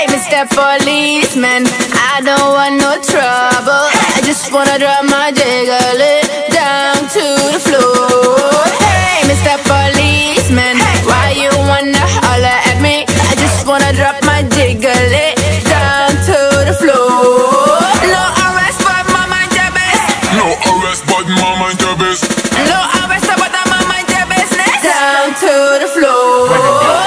Mr. Policeman, I don't want no trouble. I just wanna drop my jiggle it down to the floor. Hey, Mr. Policeman, why you wanna holler at me? I just wanna drop my jiggle it down to the floor. No arrest, but my mind your business. No arrest, but my mind your business. No arrest, but my mind your business. Down to the floor.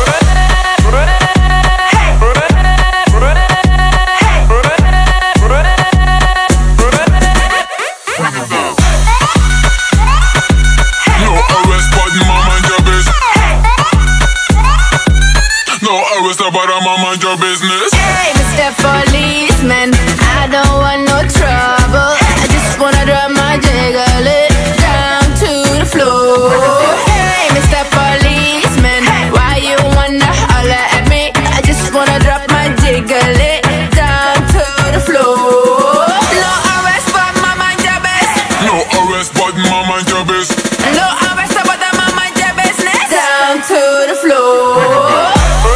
But I'm mind your business. Hey, Mr. Policeman, I don't want no trouble. I just wanna drop my jiggle it down to the floor. Hey, Mr. Policeman, why you wanna holler at me? I just wanna drop my jiggle it down to the floor. No arrest, but my mind your business. No arrest, but my mind your business. No arrest, but my mind your business. Down to the floor.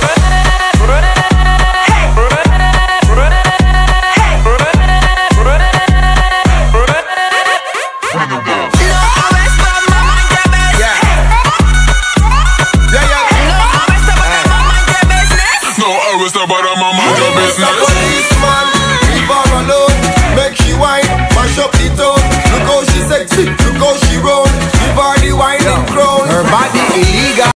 But I'm mind your business. Policeman, leave her alone. Make she whine, mash up the town. Look how she sexy, look how she roll. Give her the whining crown. Her body illegal.